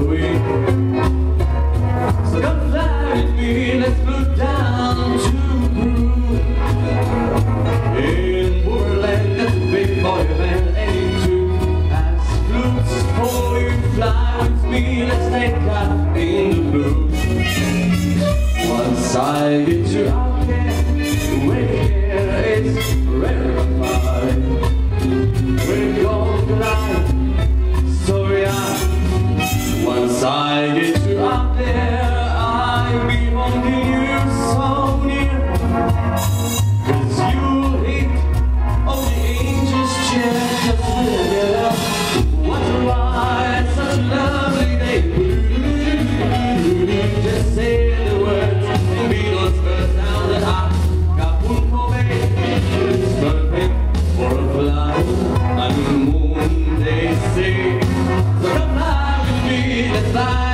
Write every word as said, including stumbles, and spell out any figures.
away. So come fly with me, let's float down to Peru. In Borderland, that's a big boy man, ain't true. As flutes for you, fly with me, let's take out in the blue. Once I get you out there, where it's rarefied, we're gonna glide, so yeah. Once I get you out there, I'll be holding you so near. Cause you'll hate all the angels chant just there. What a ride, such a lovely day. Just say the words and be those first sound that Acapulco Bay. It's perfect for a flight on the moon, they say. So come fly with me, let's fly.